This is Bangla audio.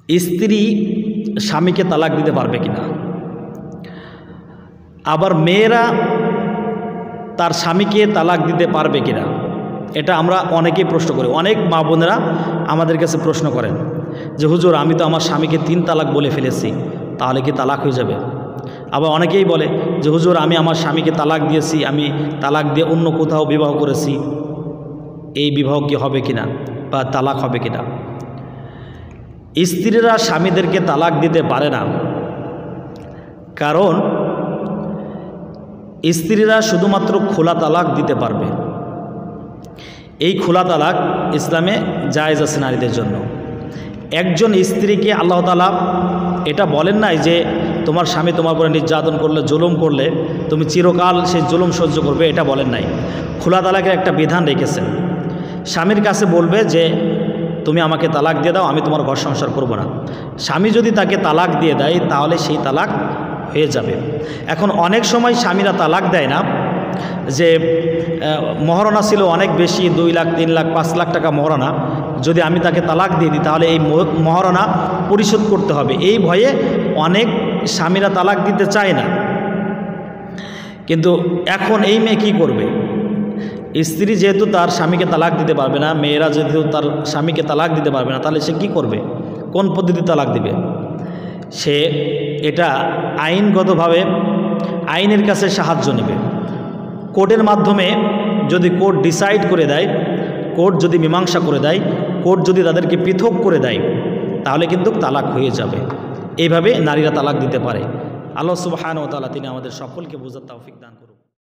স্ত্রী স্বামীকে তালাক দিতে পারবে কিনা, আবার মেয়েরা তার স্বামীকে তালাক দিতে পারবে কিনা, এটা আমরা অনেকেই প্রশ্ন করি। অনেক মা বোনেরা আমাদের কাছে প্রশ্ন করেন যে হুজুর আমি তো আমার স্বামীকে 3 তালাক বলে ফেলেছি, তাহলে কি তালাক হয়ে যাবে? আবার অনেকেই বলে যে হুজুর আমি আমার স্বামীকে তালাক দিয়েছি, আমি তালাক দিয়ে অন্য কোথাও বিবাহ করেছি, এই বিবাহ কি হবে কিনা বা তালাক হবে কিনা? স্ত্রীরা স্বামীদেরকে তালাক দিতে পারে না, কারণ স্ত্রীরা শুধুমাত্র খোলা তালাক দিতে পারবে। এই খোলা তালাক ইসলামে জায়েজ আছে নারীদের জন্য। একজন স্ত্রীকে আল্লাহ তাআলা এটা বলেন নাই যে তোমার স্বামী তোমার উপরে নির্যাতন করলে, জুলুম করলে তুমি চিরকাল সেই জুলুম সহ্য করবে, এটা বলেন নাই। খোলা তালাকের একটা বিধান রেখেছেন। স্বামীর কাছে বলবে যে তুমি আমাকে তালাক দিয়ে দাও, আমি তোমার ঘর সংসার করব না। স্বামী যদি তাকে তালাক দিয়ে দেয় তাহলে সেই তালাক হয়ে যাবে। এখন অনেক সময় স্বামীরা তালাক দেয় না, যে মহারণা ছিল অনেক বেশি, 2 লাখ 3 লাখ 5 লাখ টাকা মহারণা, যদি আমি তাকে তালাক দিয়ে দিই তাহলে এই মহারণা পরিশোধ করতে হবে, এই ভয়ে অনেক স্বামীরা তালাক দিতে চায় না। কিন্তু এখন এই মেয়ে কী করবে? স্ত্রী যেহেতু তার স্বামীকে তালাক দিতে পারবে না, মেয়েরা যেহেতু তার স্বামীকে তালাক দিতে পারবে না, তাহলে সে কি করবে? কোন পদ্ধতি তালাক দিবে? সে এটা আইনগতভাবে আইনের কাছে সাহায্য নেবে। কোর্টের মাধ্যমে যদি কোর্ট ডিসাইড করে দেয়, কোর্ট যদি মীমাংসা করে দেয়, কোর্ট যদি তাদেরকে পৃথক করে দেয়, তাহলে কিন্তু তালাক হয়ে যাবে। এইভাবে নারীরা তালাক দিতে পারে। আল্লাহ সুবহানাহু ওয়া তাআলা তিনি আমাদের সকলকে বোঝার তৌফিক দান করুন।